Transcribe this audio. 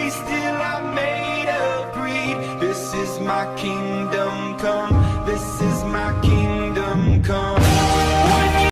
still I'm made of greed. This is my kingdom come, this is